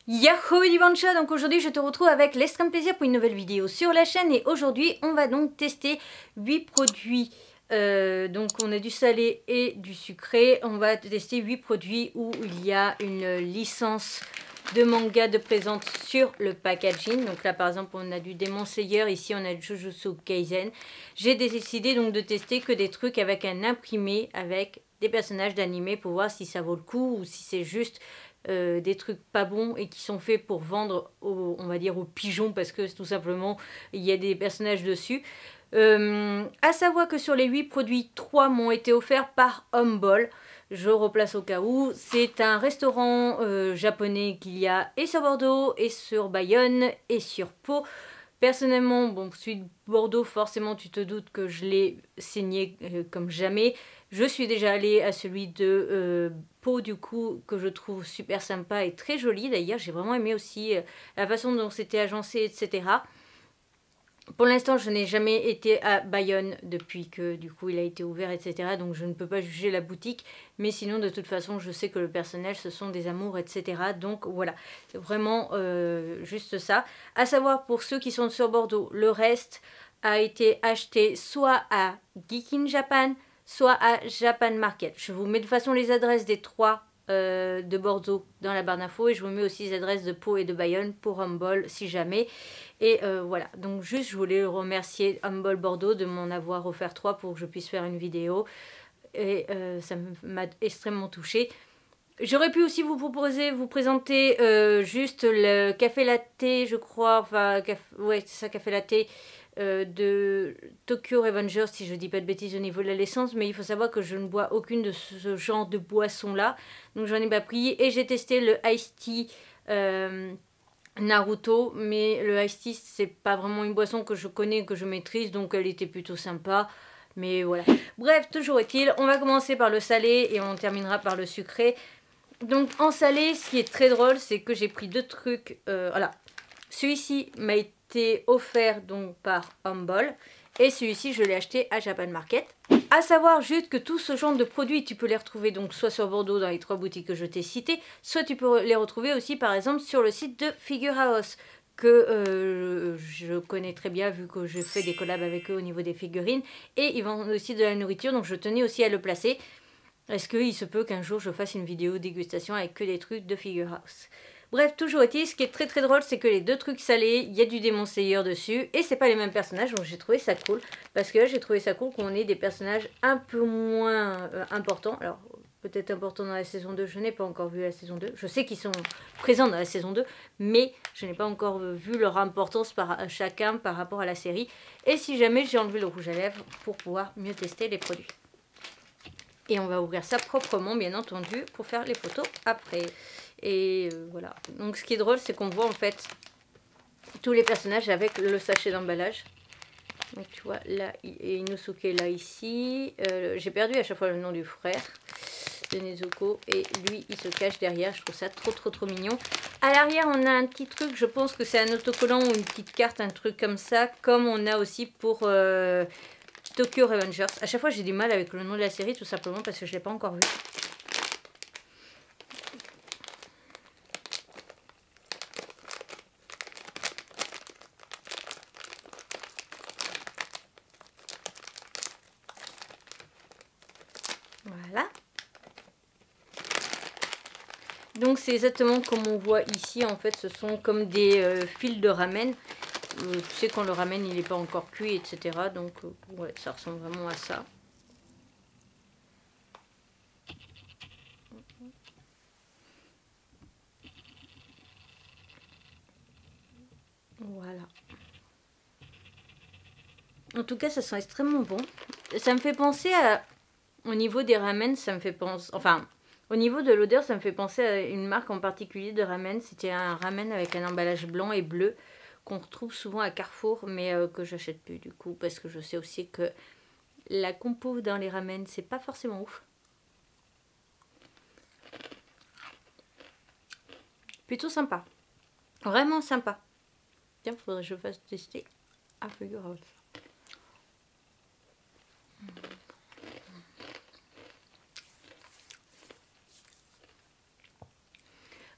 Yahoo Divancha, donc aujourd'hui je te retrouve avec l'extrême plaisir pour une nouvelle vidéo sur la chaîne et aujourd'hui on va donc tester 8 produits. Donc on a du salé et du sucré, on va tester 8 produits où il y a une licence de manga de présente sur le packaging. Donc là par exemple on a du Demon Slayer, ici on a du Jujutsu Kaisen. J'ai décidé donc de tester que des trucs avec un imprimé avec des personnages d'animé pour voir si ça vaut le coup ou si c'est juste des trucs pas bons et qui sont faits pour vendre aux, on va dire aux pigeons parce que tout simplement il y a des personnages dessus. À savoir que sur les 8 produits, 3 m'ont été offerts par Humble. Je replace au cas où. C'est un restaurant japonais qu'il y a et sur Bordeaux, et sur Bayonne, et sur Pau. Personnellement, bon, celui de Bordeaux, forcément, tu te doutes que je l'ai saigné comme jamais. Je suis déjà allée à celui de Pau, du coup, que je trouve super sympa et très joli. D'ailleurs, j'ai vraiment aimé aussi la façon dont c'était agencé, etc. Pour l'instant, je n'ai jamais été à Bayonne depuis que du coup il a été ouvert, etc. Donc je ne peux pas juger la boutique. Mais sinon, de toute façon, je sais que le personnel, ce sont des amours, etc. Donc voilà, c'est vraiment juste ça. À savoir, pour ceux qui sont sur Bordeaux, le reste a été acheté soit à Geek in Japan, soit à Japan Market. Je vous mets de toute façon les adresses des trois de Bordeaux dans la barre d'infos et je vous mets aussi les adresses de Pau et de Bayonne pour Humble si jamais. Et voilà, donc juste je voulais remercier Humble Bordeaux de m'en avoir offert 3 pour que je puisse faire une vidéo et ça m'a extrêmement touchée. J'aurais pu aussi vous proposer, vous présenter juste le café latte, je crois, enfin, ouais, c'est ça, café latte de Tokyo Revengers, si je dis pas de bêtises au niveau de la licence, mais il faut savoir que je ne bois aucune de ce genre de boisson-là, donc j'en ai pas pris, et j'ai testé le Ice Tea Naruto, mais le Ice Tea, c'est pas vraiment une boisson que je connais, que je maîtrise, donc elle était plutôt sympa. Mais voilà. Bref, toujours est-il, on va commencer par le salé et on terminera par le sucré. Donc en salé, ce qui est très drôle, c'est que j'ai pris deux trucs. Voilà. Celui-ci m'a été offert donc par Humble. Et celui-ci, je l'ai acheté à Japan Market. À savoir juste que tout ce genre de produits, tu peux les retrouver donc soit sur Bordeaux dans les 3 boutiques que je t'ai citées, soit tu peux les retrouver aussi par exemple sur le site de Figure House, que je connais très bien vu que je fais des collabs avec eux au niveau des figurines. Et ils vendent aussi de la nourriture, donc je tenais aussi à le placer. Est-ce qu'il se peut qu'un jour je fasse une vidéo dégustation avec que des trucs de Figure House? Bref, toujours est-il, ce qui est très très drôle, c'est que les deux trucs salés, il y a du Demon Slayer dessus, et c'est pas les mêmes personnages, donc j'ai trouvé ça cool. Parce que là, j'ai trouvé ça cool qu'on ait des personnages un peu moins importants. Alors, peut-être importants dans la saison 2, je n'ai pas encore vu la saison 2. Je sais qu'ils sont présents dans la saison 2, mais je n'ai pas encore vu leur importance par chacun par rapport à la série. Et si jamais, j'ai enlevé le rouge à lèvres pour pouvoir mieux tester les produits. Et on va ouvrir ça proprement, bien entendu, pour faire les photos après. Et voilà. Donc ce qui est drôle, c'est qu'on voit en fait tous les personnages avec le sachet d'emballage. Donc tu vois, là, et Inosuke là, ici. J'ai perdu à chaque fois le nom du frère de Nezuko. Et lui, il se cache derrière. Je trouve ça trop mignon. À l'arrière, on a un petit truc. Je pense que c'est un autocollant ou une petite carte, un truc comme ça. Comme on a aussi pour... Tokyo Revengers. À chaque fois, j'ai du mal avec le nom de la série, tout simplement parce que je ne l'ai pas encore vu. Voilà. Donc, c'est exactement comme on voit ici. En fait, ce sont comme des fils de ramen. Tu sais, quand le ramen, il n'est pas encore cuit, etc. Donc, ouais, ça ressemble vraiment à ça. Voilà. En tout cas, ça sent extrêmement bon. Ça me fait penser à... Au niveau des ramen, ça me fait penser... Enfin, au niveau de l'odeur, ça me fait penser à une marque en particulier de ramen. C'était un ramen avec un emballage blanc et bleu qu'on retrouve souvent à Carrefour, mais que j'achète plus du coup, parce que je sais aussi que la compo dans les ramen, c'est pas forcément ouf. Plutôt sympa. Vraiment sympa. Tiens, faudrait que je fasse tester à Figure House.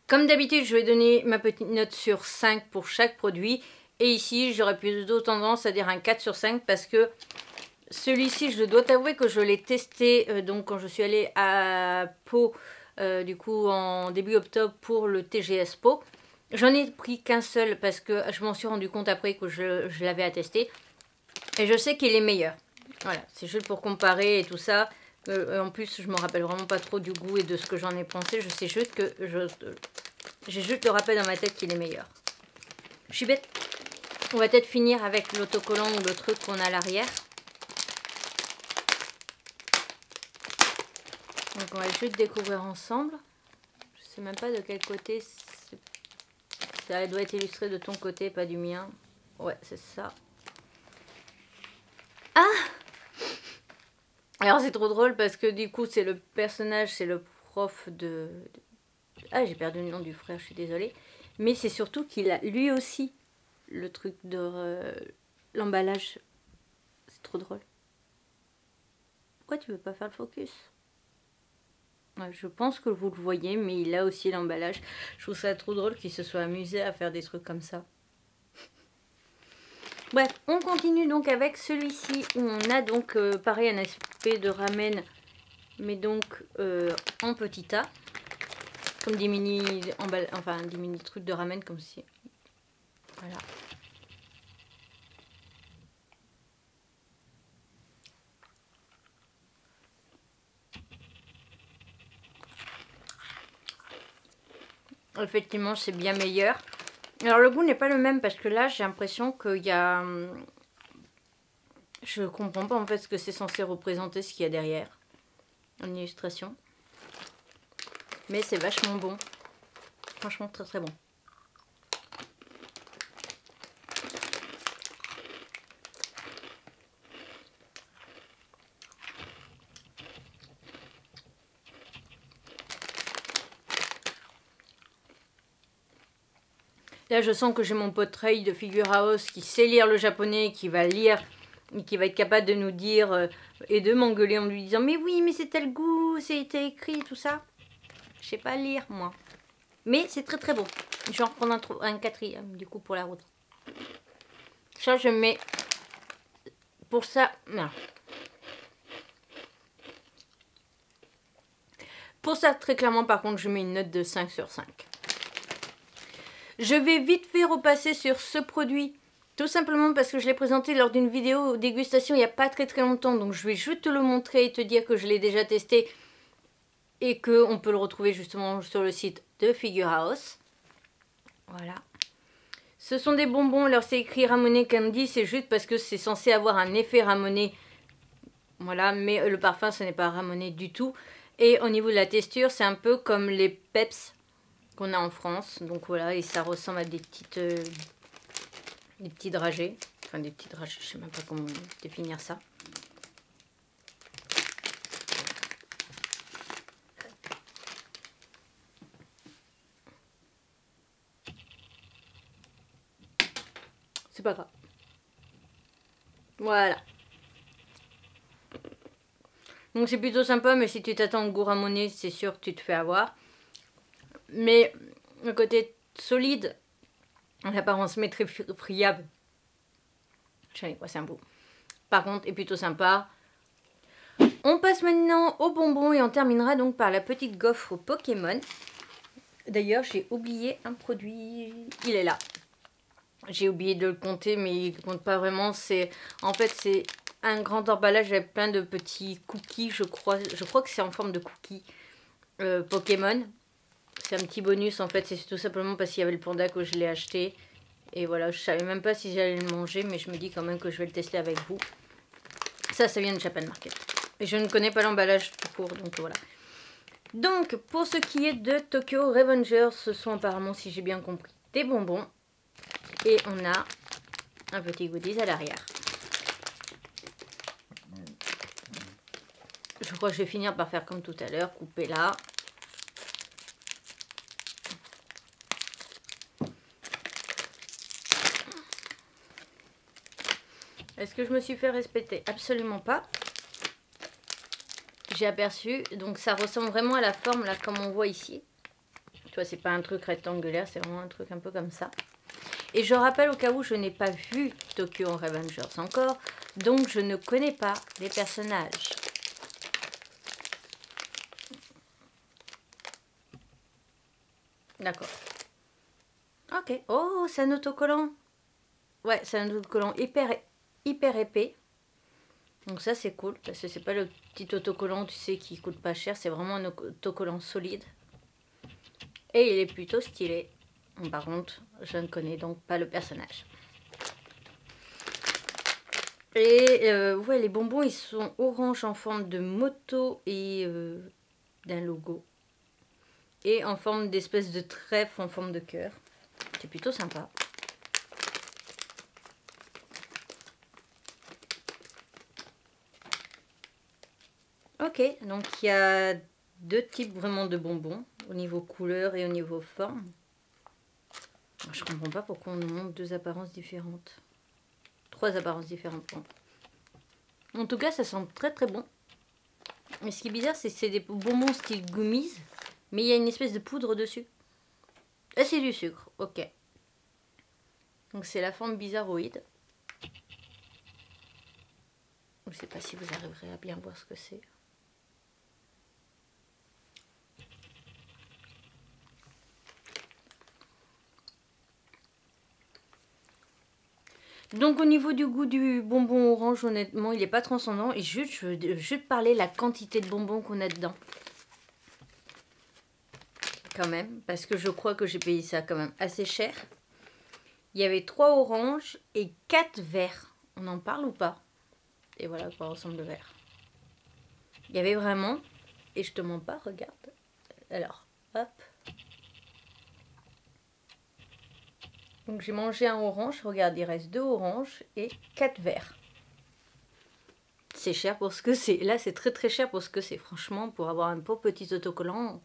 Comme d'habitude, je vais donner ma petite note sur 5 pour chaque produit. Et ici, j'aurais plutôt tendance à dire un 4 sur 5 parce que celui-ci, je dois t'avouer que je l'ai testé donc quand je suis allée à Pau, du coup en début octobre pour le TGS Pau. J'en ai pris qu'un seul parce que je m'en suis rendu compte après que je l'avais attesté. Et je sais qu'il est meilleur. Voilà, c'est juste pour comparer et tout ça. En plus, je me rappelle vraiment pas trop du goût et de ce que j'en ai pensé. Je sais juste que j'ai juste le rappel dans ma tête qu'il est meilleur. Je suis bête. On va peut-être finir avec l'autocollant ou le truc qu'on a à l'arrière. Donc on va juste découvrir ensemble. Je sais même pas de quel côté ça doit être illustré, de ton côté, pas du mien. Ouais, c'est ça. Ah! Alors c'est trop drôle parce que du coup c'est le personnage, c'est le prof de... Ah, j'ai perdu le nom du frère, je suis désolée. Mais c'est surtout qu'il a lui aussi le truc de l'emballage. C'est trop drôle. Pourquoi tu veux pas faire le focus? Ouais, je pense que vous le voyez, mais il a aussi l'emballage. Je trouve ça trop drôle qu'il se soit amusé à faire des trucs comme ça. Bref, on continue donc avec celui-ci où on a donc pareil un aspect de ramen, mais donc en petit tas. Comme des mini enfin des mini trucs de ramen comme si. Voilà. Effectivement, c'est bien meilleur. Alors le goût n'est pas le même parce que là j'ai l'impression qu'il y a... Je comprends pas en fait ce que c'est censé représenter, ce qu'il y a derrière en illustration. Mais c'est vachement bon. Franchement très très bon. Là, je sens que j'ai mon pote Ray de Figure House qui sait lire le japonais, qui va lire, et qui va être capable de nous dire et de m'engueuler en lui disant « Mais oui, mais c'est tel goût, c'était écrit, tout ça. » Je sais pas lire, moi. Mais c'est très très bon. Je vais en reprendre un quatrième, du coup, pour la route. Ça, je mets... Pour ça... Non. Pour ça, très clairement, par contre, je mets une note de 5 sur 5. Je vais vite fait repasser sur ce produit, tout simplement parce que je l'ai présenté lors d'une vidéo dégustation il n'y a pas très longtemps. Donc je vais juste te le montrer et te dire que je l'ai déjà testé et qu'on peut le retrouver justement sur le site de Figure House. Voilà. Ce sont des bonbons, alors c'est écrit Ramonet Candy, c'est juste parce que c'est censé avoir un effet Ramonet. Voilà, mais le parfum ce n'est pas Ramonet du tout. Et au niveau de la texture, c'est un peu comme les Peps qu'on a en France, donc voilà, et ça ressemble à des petits dragées, enfin des petits dragées, je sais même pas comment définir ça. C'est pas grave. Voilà. Donc c'est plutôt sympa, mais si tu t'attends au goût ramonné, c'est sûr que tu te fais avoir. Mais le côté solide, l'apparence mais très friable. Je sais quoi, c'est un bout. Par contre, est plutôt sympa. On passe maintenant aux bonbons et on terminera donc par la petite gaufre Pokémon. D'ailleurs, j'ai oublié un produit. Il est là. J'ai oublié de le compter, mais il ne compte pas vraiment. En fait, c'est un grand emballage avec plein de petits cookies, je crois. Je crois que c'est en forme de cookies Pokémon. C'est un petit bonus en fait, c'est tout simplement parce qu'il y avait le panda que je l'ai acheté. Et voilà, je savais même pas si j'allais le manger, mais je me dis quand même que je vais le tester avec vous. Ça vient de Japan Market. Et je ne connais pas l'emballage tout court, donc voilà. Donc, pour ce qui est de Tokyo Revengers, ce sont apparemment, si j'ai bien compris, des bonbons. Et on a un petit goodies à l'arrière. Je crois que je vais finir par faire comme tout à l'heure, couper là. Est-ce que je me suis fait respecter? Absolument pas. J'ai aperçu, donc ça ressemble vraiment à la forme là comme on voit ici. vois, c'est pas un truc rectangulaire, c'est vraiment un truc un peu comme ça. Et je rappelle au cas où je n'ai pas vu Tokyo Revengers encore, donc je ne connais pas les personnages. D'accord. Ok. Oh, c'est un autocollant. Ouais, c'est un autocollant hyper épais. Donc ça, c'est cool, parce que c'est pas le petit autocollant, tu sais, qui coûte pas cher. C'est vraiment un autocollant solide. Et il est plutôt stylé. Par contre, je ne connais donc pas le personnage. Et ouais, les bonbons, ils sont orange en forme de moto et d'un logo. Et en forme d'espèce de trèfle en forme de cœur. C'est plutôt sympa. Ok, donc il y a deux types vraiment de bonbons, au niveau couleur et au niveau forme. Je comprends pas pourquoi on nous montre deux apparences différentes. Trois apparences différentes. Bon. En tout cas, ça sent très très bon. Mais ce qui est bizarre, c'est que c'est des bonbons style gummies, mais il y a une espèce de poudre dessus. Ah, c'est du sucre, ok. Donc c'est la forme bizarroïde. Je ne sais pas si vous arriverez à bien voir ce que c'est. Donc au niveau du goût du bonbon orange, honnêtement, il n'est pas transcendant. Et juste, je veux juste parler de la quantité de bonbons qu'on a dedans. Quand même, parce que je crois que j'ai payé ça quand même assez cher. Il y avait 3 oranges et 4 verts. On en parle ou pas? Et voilà à quoi ressemble le vert. Il y avait vraiment, et je te mens pas, regarde. Alors, hop. Donc j'ai mangé un orange, regarde, il reste 2 oranges et 4 verts. C'est cher pour ce que c'est. Là, c'est très très cher pour ce que c'est. Franchement, pour avoir un pauvre petit autocollant.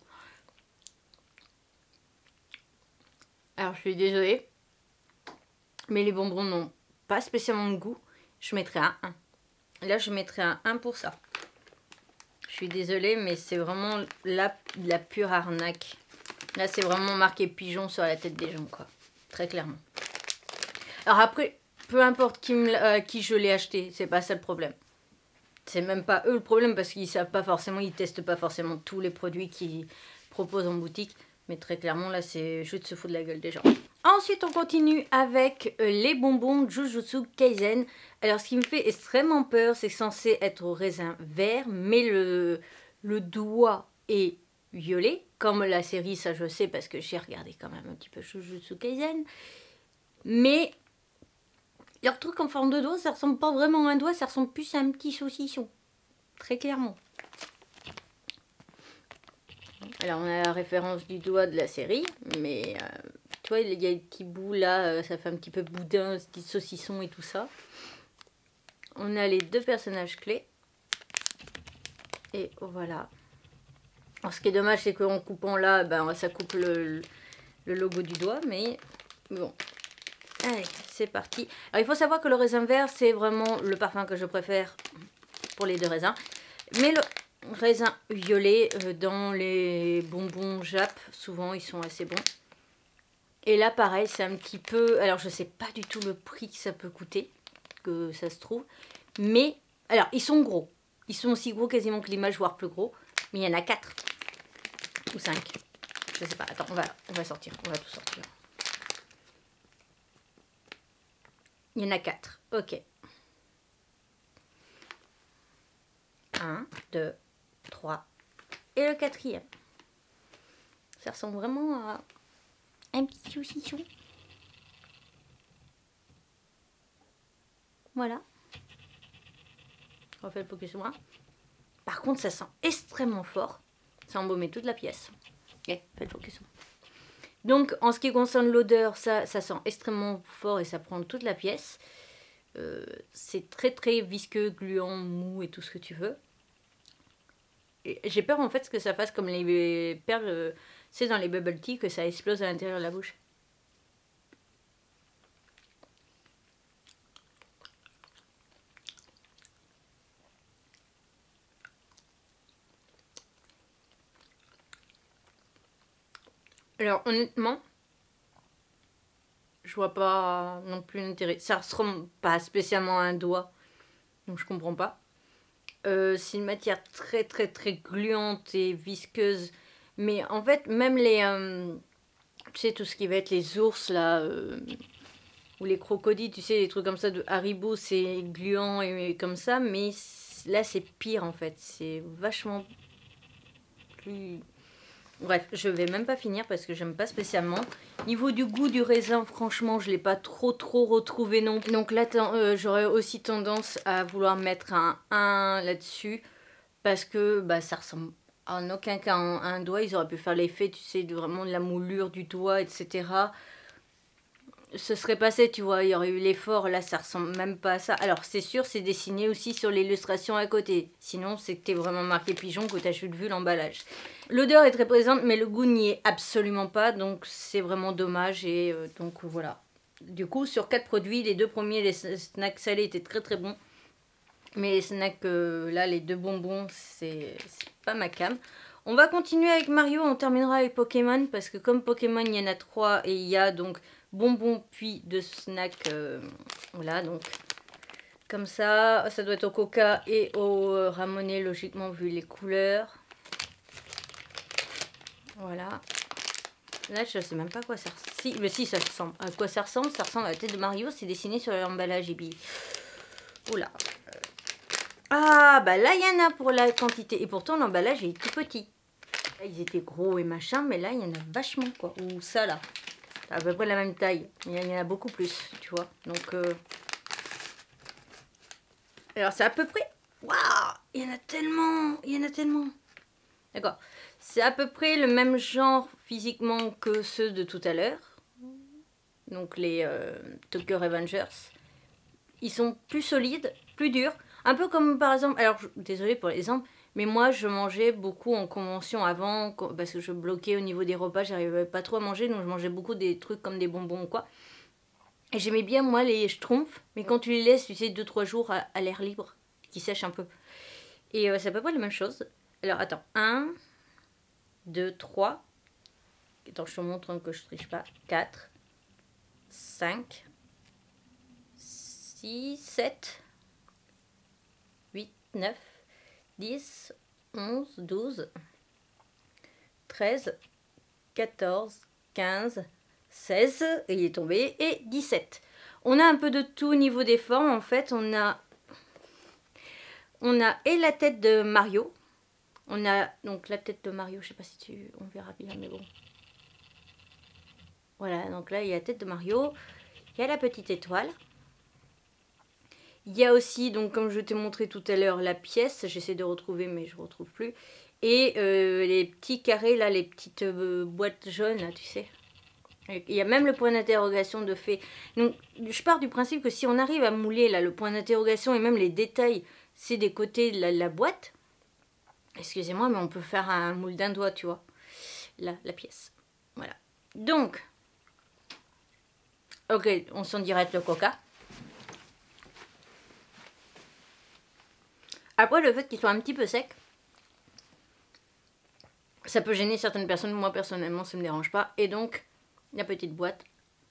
Alors, je suis désolée. Mais les bonbons n'ont pas spécialement de goût. Je mettrais un 1. Là, je mettrais un 1 pour ça. Je suis désolée, mais c'est vraiment la pure arnaque. Là, c'est vraiment marqué pigeon sur la tête des gens, quoi. Très clairement. Alors après, peu importe qui je l'ai acheté, c'est pas ça le problème. C'est même pas eux le problème parce qu'ils savent pas forcément, ils testent pas forcément tous les produits qu'ils proposent en boutique. Mais très clairement, là, c'est juste se foutre de la gueule des gens. Ensuite, on continue avec les bonbons Jujutsu Kaisen. Alors, ce qui me fait extrêmement peur, c'est censé être au raisin vert, mais le doigt est violet. Comme la série, ça je sais parce que j'ai regardé quand même un petit peu Jujutsu Kaisen. Mais leur truc en forme de doigt, ça ressemble pas vraiment à un doigt, ça ressemble plus à un petit saucisson. Très clairement. Alors, on a la référence du doigt de la série, mais tu vois, il y a des petits bouts là, ça fait un petit peu boudin, ce petit saucisson et tout ça. On a les deux personnages clés. Et voilà. Alors, ce qui est dommage, c'est qu'en coupant là, ben, ça coupe le logo du doigt, mais bon. Allez, c'est parti. Alors, il faut savoir que le raisin vert, c'est vraiment le parfum que je préfère pour les deux raisins. Mais le raisin violet, dans les bonbons Jap, souvent, ils sont assez bons. Et là, pareil, c'est un petit peu... Alors, je sais pas du tout le prix que ça peut coûter, que ça se trouve. Mais, alors, ils sont gros. Ils sont aussi gros quasiment que l'image, voire plus gros. Mais il y en a 4 ou 5. Je sais pas. Attends, on va sortir. On va tout sortir. Il y en a 4. Ok. 1, 2, 3. Et le 4e. Ça ressemble vraiment à un petit saucisson. Voilà. On refait le focus sur moi. Par contre, ça sent extrêmement fort. Ça embaumait toute la pièce. Ok, fais le focus sur moi. Donc, en ce qui concerne l'odeur, ça sent extrêmement fort et ça prend toute la pièce. C'est très très visqueux, gluant, mou et tout ce que tu veux. J'ai peur en fait que ça fasse comme les perles, c'est dans les bubble tea, que ça explose à l'intérieur de la bouche. Alors honnêtement, je vois pas non plus l'intérêt. Ça ressemble pas spécialement à un doigt, donc je comprends pas. C'est une matière très gluante et visqueuse. Mais en fait, même les... tu sais, tout ce qui va être les ours, là... ou les crocodiles, tu sais, les trucs comme ça de Haribo, c'est gluant et comme ça. Mais là, c'est pire, en fait. C'est vachement plus... Bref, je vais même pas finir parce que j'aime pas spécialement. Niveau du goût du raisin, franchement, je l'ai pas trop retrouvé non plus. Donc là, j'aurais aussi tendance à vouloir mettre un 1 là-dessus. Parce que bah, ça ressemble en aucun cas à un doigt. Ils auraient pu faire l'effet, tu sais, de vraiment de la moulure du doigt, etc. Ce serait passé, tu vois, il y aurait eu l'effort. Là, ça ressemble même pas à ça. Alors, c'est sûr, c'est dessiné aussi sur l'illustration à côté. Sinon, c'est que t'es vraiment marqué pigeon que t'as juste vu l'emballage. L'odeur est très présente, mais le goût n'y est absolument pas. Donc, c'est vraiment dommage. Et donc, voilà. Du coup, sur 4 produits, les 2 premiers, les snacks salés, étaient très bons. Mais les snacks, là, les 2 bonbons, c'est pas ma came. On va continuer avec Mario, on terminera avec Pokémon. Parce que comme Pokémon, il y en a 3 et il y a donc bonbons puis de snacks. Voilà, donc comme ça doit être au Coca et au Ramonais, logiquement, vu les couleurs. Voilà. Là, je sais même pas à quoi ça ressemble. Si, mais si, ça ressemble. À quoi ça ressemble? Ça ressemble à la tête de Mario, c'est dessiné sur l'emballage. Et puis... Oula. Ah, bah là, il y en a pour la quantité. Et pourtant, l'emballage est tout petit. Là, ils étaient gros et machin, mais là, il y en a vachement, quoi. Ou ça, là. C'est à peu près la même taille. Il y en a beaucoup plus, tu vois. Donc, alors, c'est à peu près... Waouh, il y en a tellement. Il y en a tellement. D'accord. C'est à peu près le même genre physiquement que ceux de tout à l'heure. Donc, les Tokyo Revengers. Ils sont plus solides, plus durs. Un peu comme par exemple, alors désolé pour l'exemple, mais moi je mangeais beaucoup en convention avant, parce que je bloquais au niveau des repas, j'arrivais pas trop à manger, donc je mangeais beaucoup des trucs comme des bonbons ou quoi. Et j'aimais bien moi les schtroumpfs, mais quand tu les laisses, tu sais, 2-3 jours à l'air libre, qui sèchent un peu. Et c'est à peu près la même chose. Alors attends, 1, 2, 3. Attends, je te montre que je triche pas. 4, 5, 6, 7... 8, 9, 10, 11, 12, 13, 14, 15, 16, et il est tombé, et 17. On a un peu de tout au niveau des formes, en fait, on a et la tête de Mario, on a donc la tête de Mario, je sais pas si on verra bien, mais bon. Voilà, donc là, il y a la tête de Mario, il y a la petite étoile. Il y a aussi, donc comme je t'ai montré tout à l'heure, la pièce. J'essaie de retrouver, mais je ne retrouve plus. Et les petits carrés, là, les petites boîtes jaunes, là, tu sais. Il y a même le point d'interrogation de fait. Donc, je pars du principe que si on arrive à mouler, là, le point d'interrogation et même les détails, c'est des côtés de la boîte. Excusez-moi, mais on peut faire un moule d'un doigt, tu vois. Là, la pièce. Voilà. Donc, ok, on s'en direct le Coca. Après, le fait qu'il soit un petit peu sec, ça peut gêner certaines personnes. Moi, personnellement, ça ne me dérange pas. Et donc, la petite boîte.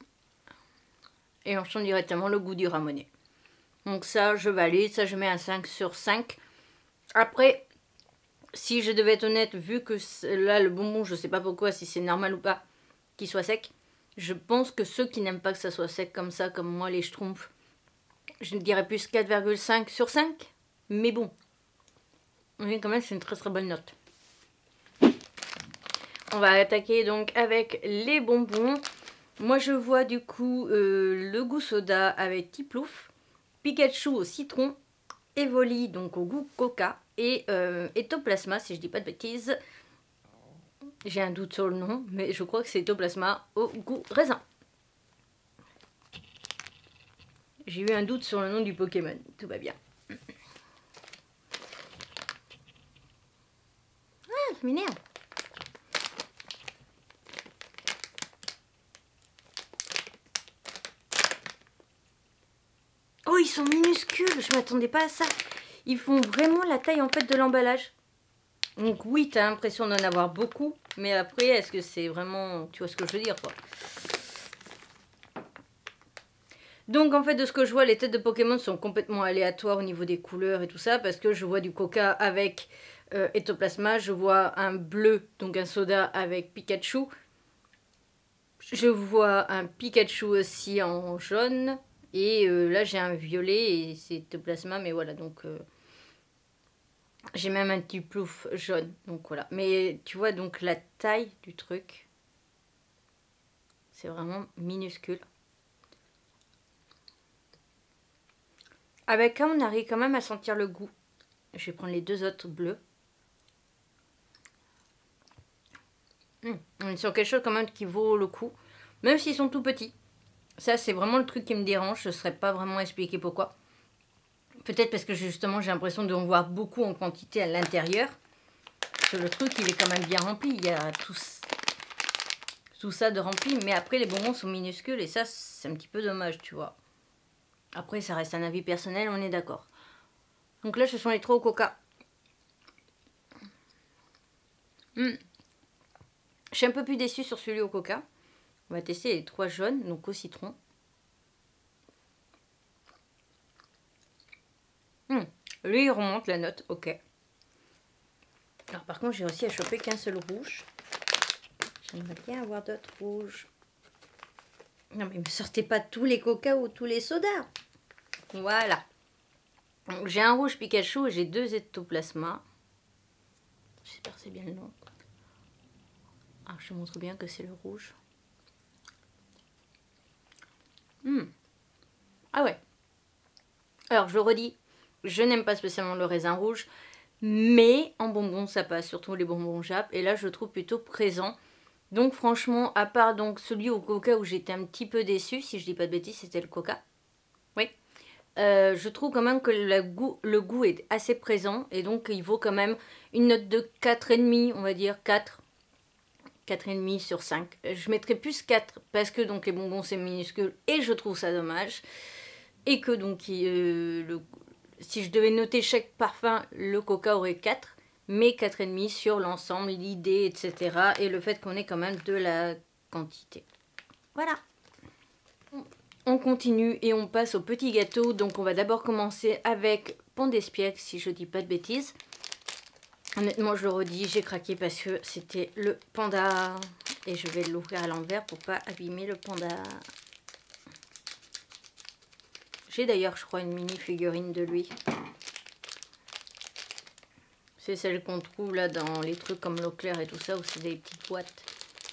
Et on sent directement le goût du Ramonais. Donc ça, je valide. Ça, je mets un 5 sur 5. Après, si je devais être honnête, vu que là, le bonbon, je ne sais pas pourquoi, si c'est normal ou pas, qu'il soit sec, je pense que ceux qui n'aiment pas que ça soit sec comme ça, comme moi, les schtroumpfs, je dirais plus 4,5 sur 5. Mais bon, quand même, c'est une très bonne note. On va attaquer donc avec les bonbons. Moi, je vois du coup le goût soda avec Tiplouf, Pikachu au citron, Evoli donc au goût coca et Ectoplasma, si je dis pas de bêtises. J'ai un doute sur le nom, mais je crois que c'est Ectoplasma au goût raisin. J'ai eu un doute sur le nom du Pokémon, tout va bien. Ah, ça m'énerve. Oh, ils sont minuscules, je m'attendais pas à ça. Ils font vraiment la taille en fait de l'emballage. Donc oui, tu as l'impression d'en avoir beaucoup, mais après, est-ce que c'est vraiment... Tu vois ce que je veux dire, quoi. Donc en fait, de ce que je vois, les têtes de Pokémon sont complètement aléatoires au niveau des couleurs et tout ça, parce que je vois du Coca avec Ectoplasma, je vois un bleu, donc un soda avec Pikachu. Je vois un Pikachu aussi en jaune, et là j'ai un violet et c'est Ectoplasma, mais voilà, donc... j'ai même un petit plouf jaune, donc voilà. Mais tu vois, donc la taille du truc, c'est vraiment minuscule. Avec un, on arrive quand même à sentir le goût. Je vais prendre les deux autres bleus. On est sur quelque chose quand même qui vaut le coup, même s'ils sont tout petits. Ça, c'est vraiment le truc qui me dérange. Je ne saurais pas vraiment expliquer pourquoi. Peut-être parce que justement, j'ai l'impression d'en voir beaucoup en quantité à l'intérieur. Parce que le truc, il est quand même bien rempli. Il y a tout ça de rempli. Mais après, les bonbons sont minuscules et ça, c'est un petit peu dommage, tu vois. Après, ça reste un avis personnel, on est d'accord. Donc là, ce sont les trois au coca. Je suis un peu plus déçue sur celui au coca. On va tester les trois jaunes, donc au citron. Lui, il remonte la note, ok. Alors par contre, j'ai réussi à choper qu'un seul rouge. J'aimerais bien avoir d'autres rouges. Non mais me sortez pas tous les coca ou tous les sodas. Voilà. J'ai un rouge Pikachu et j'ai deux Ectoplasma. J'espère que c'est bien le nom. Ah, je te montre bien que c'est le rouge. Ah ouais. Alors je redis, je n'aime pas spécialement le raisin rouge, mais en bonbons ça passe, surtout les bonbons Jap. Et là je le trouve plutôt présent. Donc franchement, à part donc celui au coca où j'étais un petit peu déçue, si je dis pas de bêtises, c'était le coca. Oui. Je trouve quand même que le goût est assez présent et donc il vaut quand même une note de 4,5, on va dire 4. 4,5 sur 5. Je mettrais plus 4 parce que donc les bonbons c'est minuscule et je trouve ça dommage. Et que donc si je devais noter chaque parfum, le coca aurait 4, mais 4,5 sur l'ensemble, l'idée, etc. Et le fait qu'on ait quand même de la quantité. Voilà. On continue et on passe au petit gâteau. Donc on va d'abord commencer avec Pont d'Espiègle, si je dis pas de bêtises. Honnêtement, je le redis, j'ai craqué parce que c'était le panda. Et je vais l'ouvrir à l'envers pour pas abîmer le panda. J'ai d'ailleurs, je crois, une mini figurine de lui. C'est celle qu'on trouve là dans les trucs comme Leclerc et tout ça, où c'est des petites boîtes.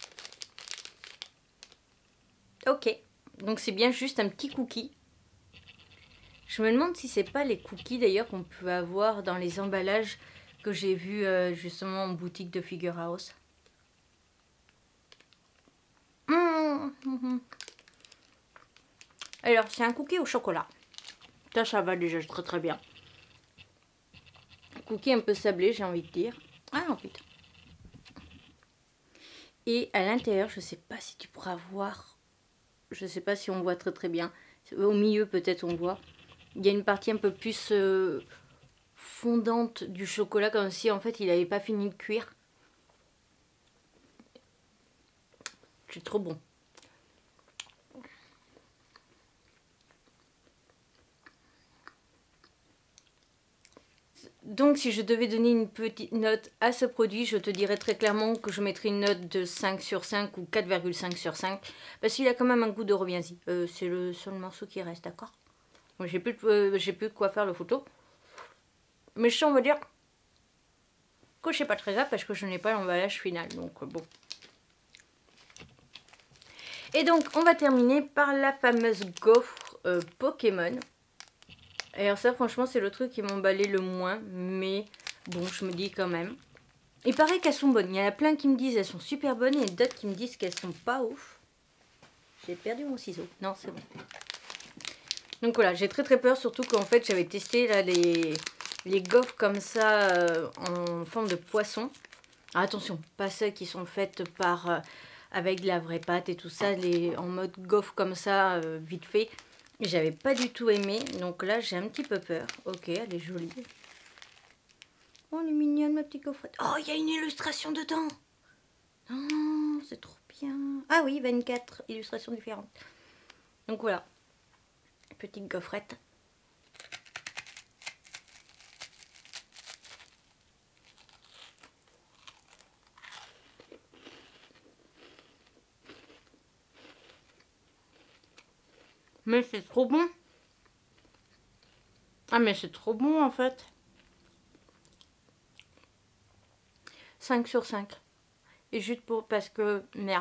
Ok, donc c'est bien juste un petit cookie. Je me demande si c'est pas les cookies d'ailleurs qu'on peut avoir dans les emballages que j'ai vus justement en boutique de Figure House. Alors, c'est un cookie au chocolat. Ça va déjà très très bien. Cookie un peu sablé, j'ai envie de dire. Ah non, putain. Et à l'intérieur, je sais pas si tu pourras voir. Je sais pas si on voit très très bien. Au milieu, peut-être on voit. Il y a une partie un peu plus fondante du chocolat, comme si en fait il n'avait pas fini de cuire. C'est trop bon. Donc si je devais donner une petite note à ce produit, je te dirais très clairement que je mettrais une note de 5 sur 5 ou 4,5 sur 5. Parce qu'il a quand même un goût de reviens-y. C'est le seul morceau qui reste, d'accord? J'ai plus de quoi faire le photo. Mais ça, on va dire que c'est pas très grave parce que je n'ai pas l'emballage final. Donc bon. Et donc on va terminer par la fameuse gaufre Pokémon. Et alors ça franchement c'est le truc qui m'emballait le moins. Mais bon je me dis quand même. Il paraît qu'elles sont bonnes. Il y en a plein qui me disent elles sont super bonnes. Et d'autres qui me disent qu'elles sont pas ouf. J'ai perdu mon ciseau. Non c'est bon. Donc voilà, j'ai très très peur. Surtout qu'en fait j'avais testé là les gaufres comme ça en forme de poisson. Alors, attention, pas celles qui sont faites par avec de la vraie pâte et tout ça, en mode gaufre comme ça, vite fait. J'avais pas du tout aimé, donc là j'ai un petit peu peur. Ok, elle est jolie. Oh, elle est mignonne, ma petite gaufrette. Oh, il y a une illustration dedans. Oh, c'est trop bien. Ah oui, 24 illustrations différentes. Donc voilà, petite gaufrette. Mais c'est trop bon. Ah mais c'est trop bon en fait. 5 sur 5. Et juste pour... parce que... Merde.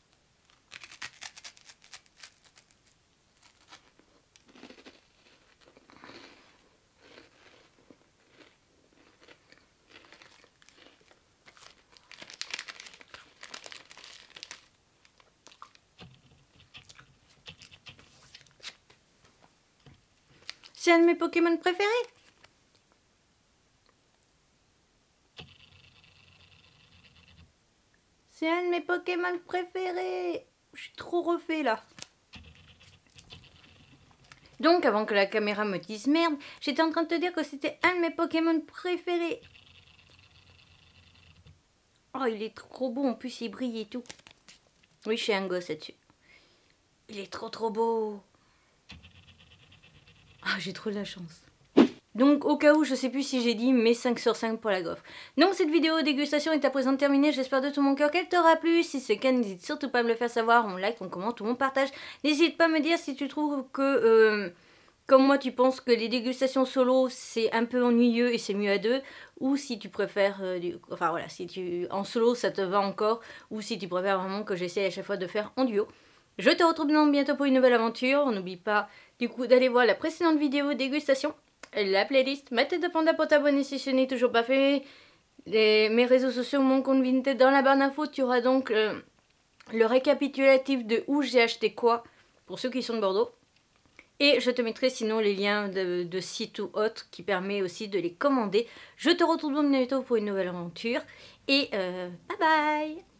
C'est un de mes Pokémon préférés. C'est un de mes Pokémon préférés. Je suis trop refait là. Donc avant que la caméra me dise merde, j'étais en train de te dire que c'était un de mes Pokémon préférés. Oh, il est trop beau. En plus, il brille et tout. Oui, je suis un gosse là-dessus. Il est trop beau. Ah, j'ai trop de la chance. Donc au cas où, je sais plus si j'ai dit, mais 5 sur 5 pour la gaufre. Donc cette vidéo dégustation est à présent terminée. J'espère de tout mon cœur qu'elle t'aura plu. Si c'est le cas, n'hésite surtout pas à me le faire savoir. On like, on commente ou on partage. N'hésite pas à me dire si tu trouves que, comme moi, tu penses que les dégustations solo, c'est un peu ennuyeux et c'est mieux à deux. Ou si tu préfères, enfin voilà, si tu en solo, ça te va encore. Ou si tu préfères vraiment que j'essaie à chaque fois de faire en duo. Je te retrouve bientôt pour une nouvelle aventure. N'oublie pas du coup d'aller voir la précédente vidéo dégustation, la playlist, ma tête de panda pour t'abonner si ce n'est toujours pas fait, mes réseaux sociaux, mon compte Vinted dans la barre d'infos. Tu auras donc le récapitulatif de où j'ai acheté quoi pour ceux qui sont de Bordeaux. Et je te mettrai sinon les liens de sites ou autres qui permet aussi de les commander. Je te retrouve bientôt pour une nouvelle aventure. Et bye bye!